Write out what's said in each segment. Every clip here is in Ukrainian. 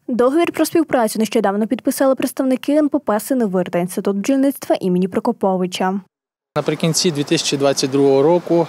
Договір про співпрацю нещодавно підписали представники НПП «Синевир» та Інститут бджільництва імені Прокоповича. Наприкінці 2022 року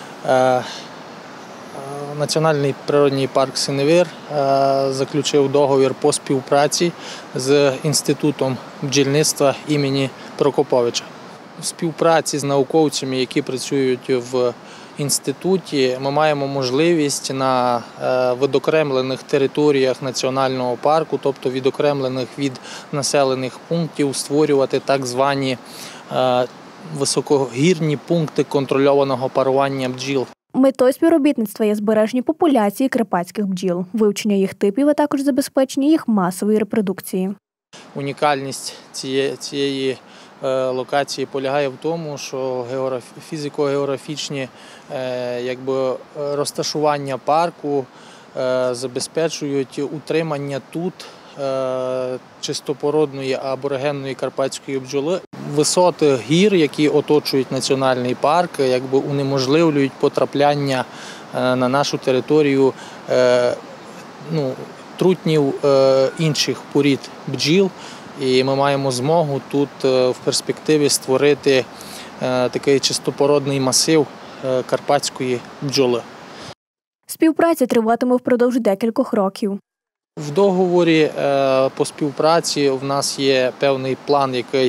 Національний природний парк «Синевир» заключив договір по співпраці з Інститутом бджільництва імені Прокоповича. В співпраці з науковцями, які працюють в інституті, ми маємо можливість на відокремлених територіях національного парку, тобто відокремлених від населених пунктів, створювати так звані високогірні пункти контрольованого парування бджіл. Метою співробітництва є збереження популяції карпатських бджіл, вивчення їх типів, а також забезпечення їх масової репродукції. Унікальність цієї локації полягає в тому, що фізико-географічні розташування парку забезпечують утримання тут чистопородної аборигенної карпатської бджоли. Висоти гір, які оточують національний парк, унеможливлюють потрапляння на нашу територію трутнів інших порід бджіл. І ми маємо змогу тут в перспективі створити такий чистопородний масив карпатської бджоли. Співпраця триватиме впродовж декількох років. В договорі по співпраці в нас є певний план, який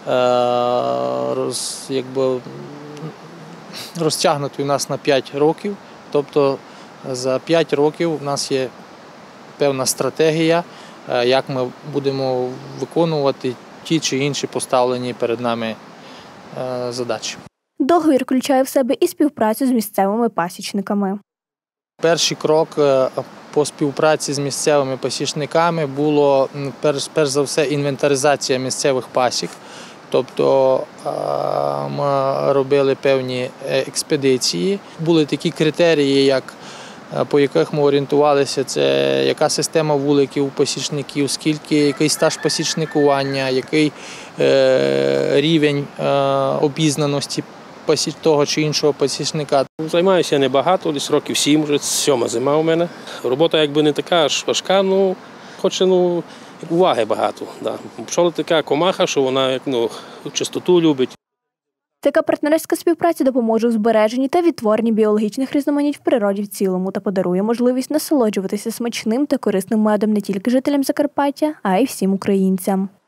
розтягнутий у нас на 5 років. Тобто за 5 років у нас є певна стратегія, як ми будемо виконувати ті чи інші поставлені перед нами задачі. Договір включає в себе і співпрацю з місцевими пасічниками. Перший крок по співпраці з місцевими пасічниками було, перш за все, інвентаризація місцевих пасік. Тобто ми робили певні експедиції. Були такі критерії, по яких ми орієнтувалися, це яка система вуликів у пасічників, який стаж пасічникування, який рівень обізнаності того чи іншого пасічника. Займаюся небагато, десь років 7, вже 7-ма зима у мене. Робота не така аж важка, хоче уваги багато. Да. Пчола така комаха, що вона чистоту любить. Така партнерська співпраця допоможе у збереженні та відтворенні біологічних різноманіть в природі в цілому та подарує можливість насолоджуватися смачним та корисним медом не тільки жителям Закарпаття, а й всім українцям.